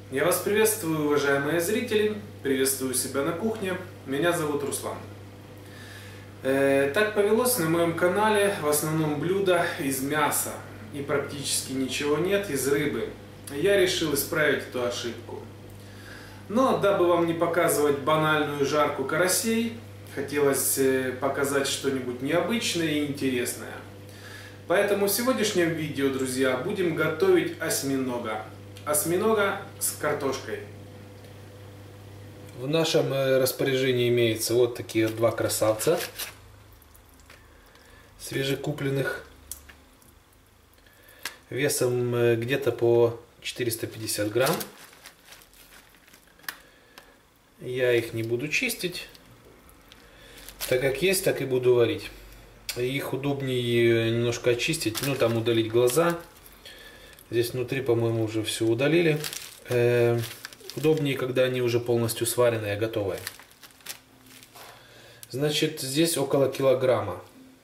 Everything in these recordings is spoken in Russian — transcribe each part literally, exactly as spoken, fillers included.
Я вас приветствую, уважаемые зрители, приветствую себя на кухне, меня зовут Руслан. Э, так повелось на моем канале, в основном блюда из мяса и практически ничего нет из рыбы. Я решил исправить эту ошибку. Но дабы вам не показывать банальную жарку карасей, хотелось показать что-нибудь необычное и интересное. Поэтому в сегодняшнем видео, друзья, будем готовить осьминога. Осьминога с картошкой. В нашем распоряжении имеется вот такие два красавца свежекупленных, весом где-то по четыреста пятьдесят грамм. Я их не буду чистить, так как есть, так и буду варить. Их удобнее немножко очистить, ну там удалить глаза. Здесь внутри, по-моему, уже все удалили. Э, удобнее, когда они уже полностью сваренные, готовые. Значит, здесь около килограмма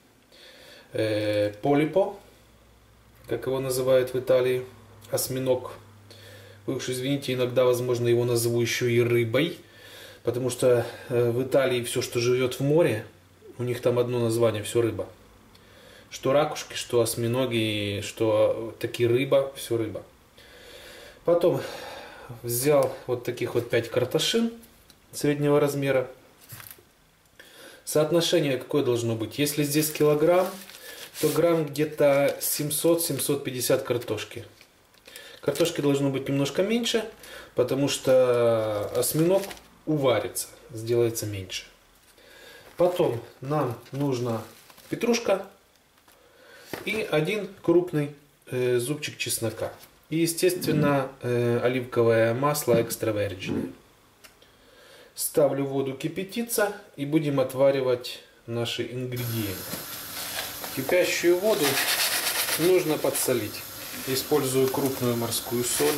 э, полипо, как его называют в Италии, осьминог. Вы уж извините, иногда, возможно, его назову еще и рыбой, потому что э, в Италии все, что живет в море, у них там одно название, все рыба. Что ракушки, что осьминоги, что такие рыба, все рыба. Потом взял вот таких вот пять картошин среднего размера. Соотношение какое должно быть? Если здесь килограмм, то грамм где-то семьсот — семьсот пятьдесят картошки. Картошки должно быть немножко меньше, потому что осьминог уварится, сделается меньше. Потом нам нужна петрушка и один крупный э, зубчик чеснока. И, естественно, э, оливковое масло экстра virgin. Ставлю воду кипятиться и будем отваривать наши ингредиенты. Кипящую воду нужно подсолить. Использую крупную морскую соль.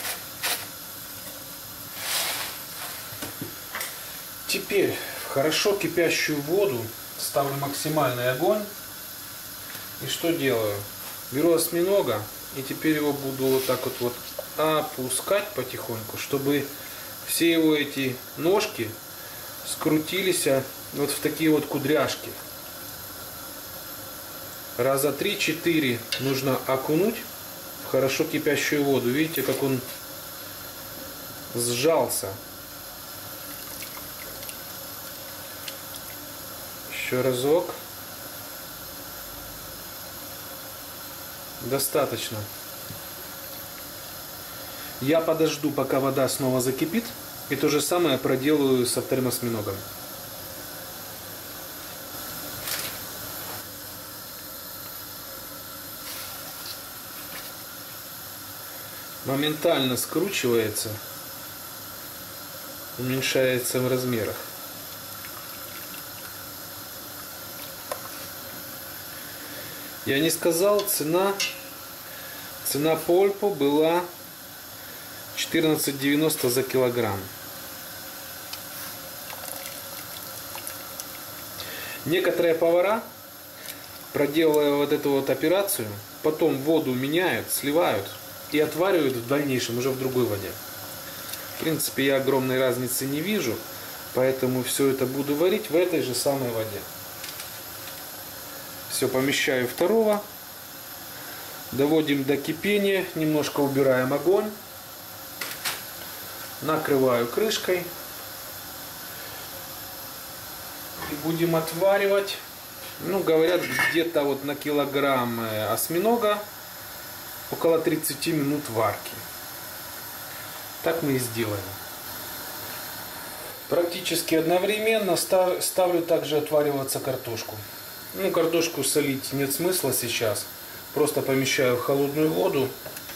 Теперь в хорошо кипящую воду ставлю максимальный огонь. И что делаю? Беру осьминога и теперь его буду вот так вот, вот опускать потихоньку, чтобы все его эти ножки скрутились вот в такие вот кудряшки. Раза три-четыре нужно окунуть в хорошо кипящую воду. Видите, как он сжался. Еще разок. Достаточно. Я подожду, пока вода снова закипит, и то же самое проделаю со вторым осьминогом. Моментально скручивается, уменьшается в размерах. Я не сказал, цена, цена польпо была четырнадцать девяносто за килограмм. Некоторые повара, проделывая вот эту вот операцию, потом воду меняют, сливают и отваривают в дальнейшем уже в другой воде. В принципе, я огромной разницы не вижу, поэтому все это буду варить в этой же самой воде. Все, помещаю второго, доводим до кипения, немножко убираем огонь, накрываю крышкой и будем отваривать. Ну, говорят, где-то вот на килограмм осьминога около тридцати минут варки. Так мы и сделаем. Практически одновременно став, ставлю также отвариваться картошку. Ну, картошку солить нет смысла сейчас. Просто помещаю в холодную воду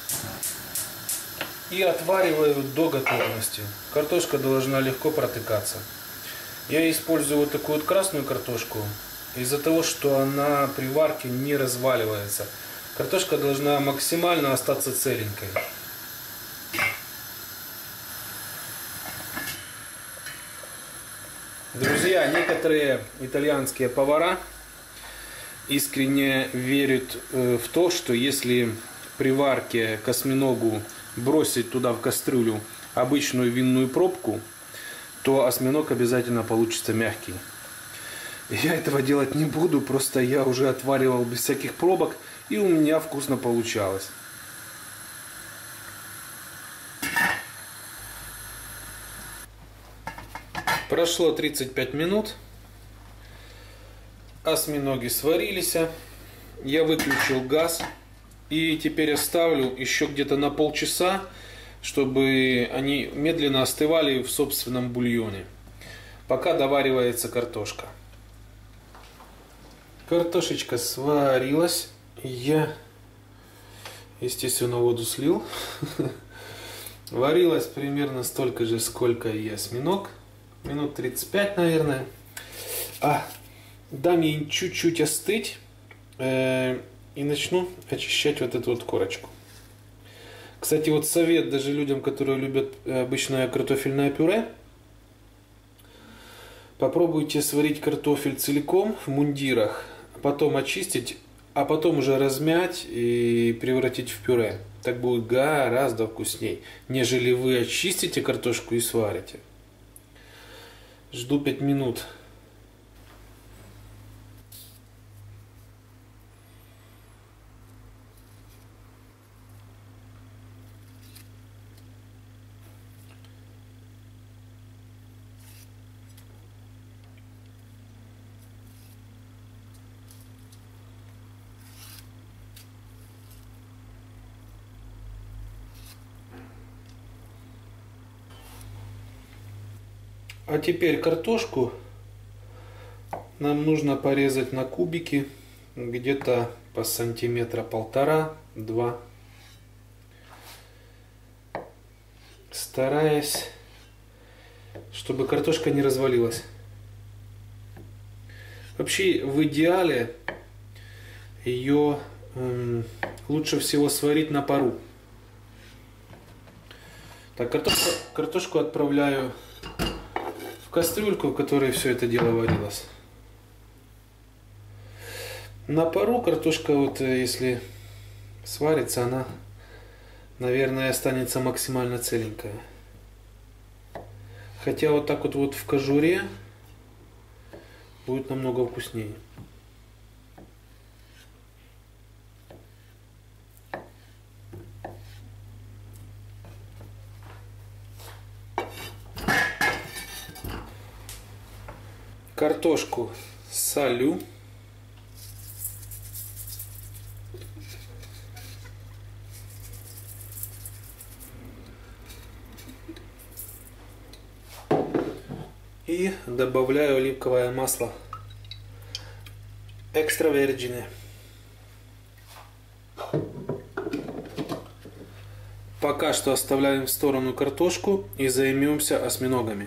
и отвариваю до готовности. Картошка должна легко протыкаться. Я использую вот такую вот красную картошку из-за того, что она при варке не разваливается. Картошка должна максимально остаться целенькой. Друзья, некоторые итальянские повара искренне верят в то, что если при варке к осьминогу бросить туда в кастрюлю обычную винную пробку, то осьминог обязательно получится мягкий. Я этого делать не буду, просто я уже отваривал без всяких пробок, и у меня вкусно получалось. Прошло тридцать пять минут. Осьминоги сварились. Я выключил газ. И теперь оставлю еще где-то на полчаса, чтобы они медленно остывали в собственном бульоне. Пока доваривается картошка. Картошечка сварилась. Я, естественно, воду слил. Варилась примерно столько же, сколько и осьминог. Минут тридцать пять, наверное. А, дам ей чуть-чуть остыть. Э, и начну очищать вот эту вот корочку. Кстати, вот совет даже людям, которые любят обычное картофельное пюре. Попробуйте сварить картофель целиком в мундирах, потом очистить, а потом уже размять и превратить в пюре. Так будет гораздо вкусней, нежели вы очистите картошку и сварите. Жду пять минут. А теперь картошку нам нужно порезать на кубики, где-то по сантиметра полтора-два, стараясь, чтобы картошка не развалилась. Вообще, в идеале ее э, лучше всего сварить на пару. Так, картошку, картошку отправляю в кастрюльку, в которой все это дело варилось. На пару картошка, вот если сварится, она, наверное, останется максимально целенькая. Хотя вот так вот, вот в кожуре будет намного вкуснее. Картошку солю. И добавляю оливковое масло. Экстра верджине. Пока что оставляем в сторону картошку и займемся осьминогами.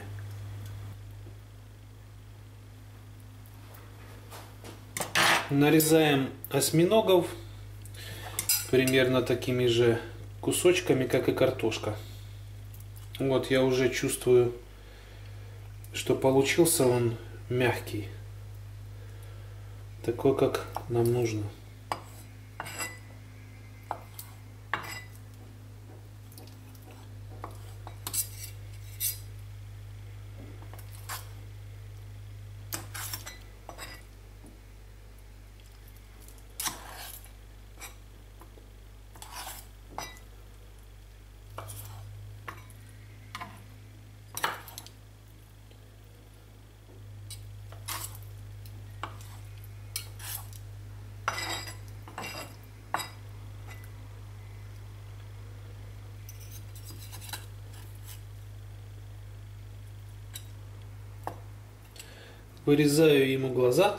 Нарезаем осьминогов примерно такими же кусочками, как и картошка. Вот я уже чувствую, что получился он мягкий, такой, как нам нужно. Вырезаю ему глаза.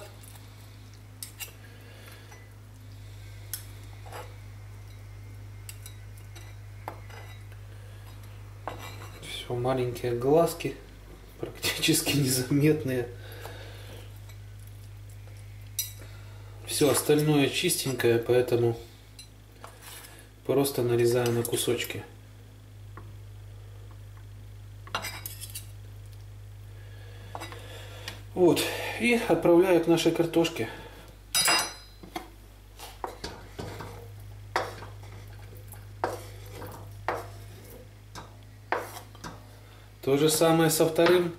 Все, маленькие глазки, практически незаметные. Все остальное чистенькое, поэтому просто нарезаю на кусочки. Вот, и отправляю к нашей картошке. То же самое со вторым.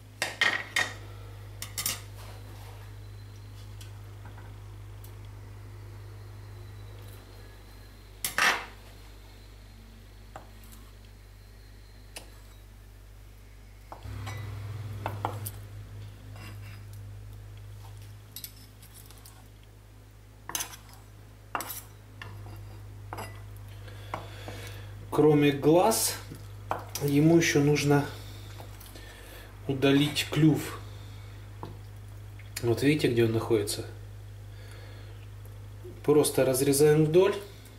Кроме глаз, ему еще нужно удалить клюв. Вот видите, где он находится? Просто разрезаем вдоль,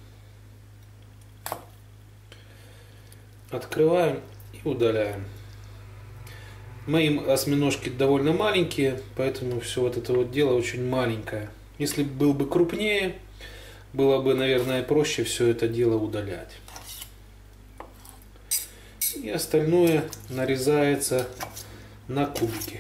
открываем и удаляем. Мои осьминожки довольно маленькие, поэтому все вот это вот дело очень маленькое. Если был бы крупнее, было бы, наверное, проще все это дело удалять. И остальное нарезается на кубики.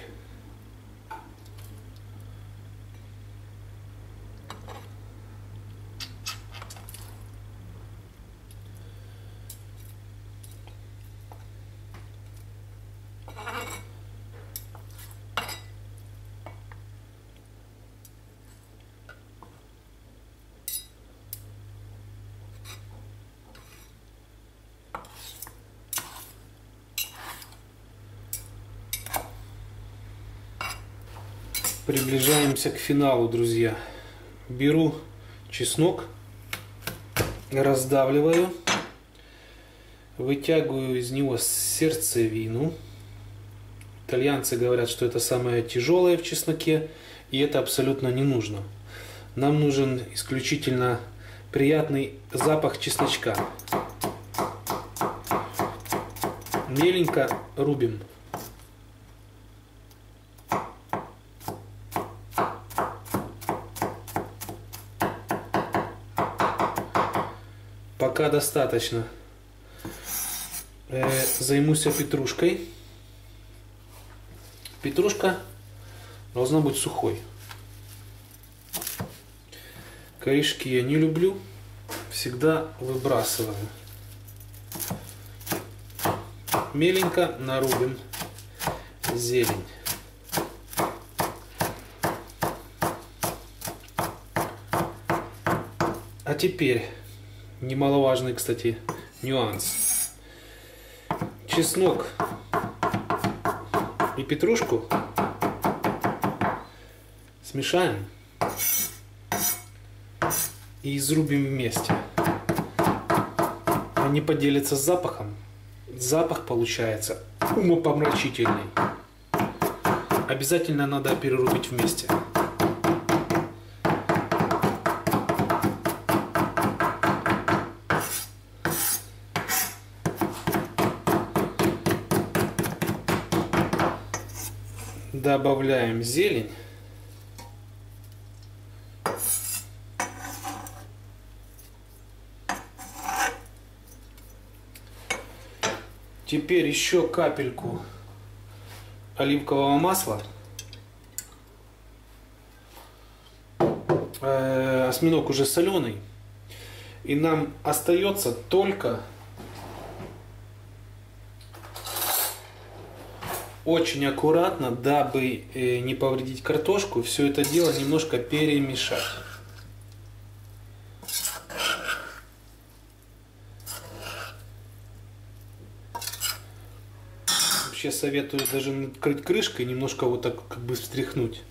Приближаемся к финалу, друзья. Беру чеснок, раздавливаю, вытягиваю из него сердцевину. Итальянцы говорят, что это самое тяжелое в чесноке, и это абсолютно не нужно. Нам нужен исключительно приятный запах чесночка. Меленько рубим. Пока достаточно. Э, займусь петрушкой. Петрушка должна быть сухой. Корешки я не люблю. Всегда выбрасываю. Меленько нарубим зелень. А теперь немаловажный, кстати, нюанс. Чеснок и петрушку смешаем и изрубим вместе. Они поделятся с запахом. Запах получается умопомрачительный. Обязательно надо перерубить вместе. Добавляем зелень. Теперь еще капельку оливкового масла. Э, осьминог уже соленый. И нам остается только очень аккуратно, дабы не повредить картошку, все это дело немножко перемешать. Вообще советую даже накрыть крышкой, немножко вот так как бы встряхнуть.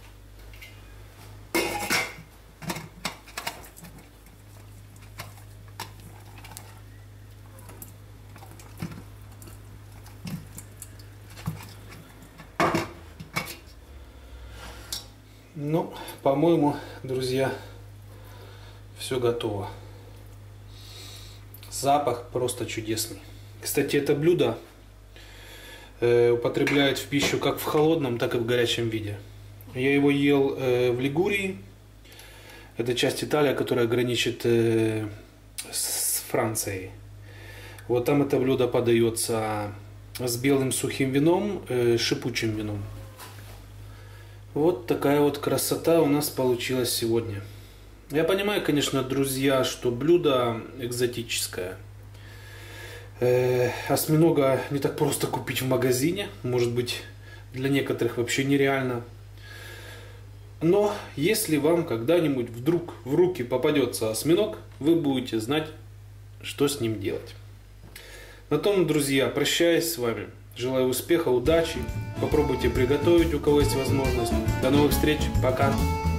Ну, по-моему, друзья, все готово. Запах просто чудесный. Кстати, это блюдо э, употребляют в пищу как в холодном, так и в горячем виде. Я его ел э, в Лигурии. Это часть Италии, которая граничит э, с Францией. Вот там это блюдо подается с белым сухим вином, э, шипучим вином. Вот такая вот красота у нас получилась сегодня. Я понимаю, конечно, друзья, что блюдо экзотическое. Э, осьминога не так просто купить в магазине. Может быть, для некоторых вообще нереально. Но если вам когда-нибудь вдруг в руки попадется осьминог, вы будете знать, что с ним делать. На том, друзья, прощаюсь с вами. Желаю успеха, удачи. Попробуйте приготовить, у кого есть возможность. До новых встреч. Пока.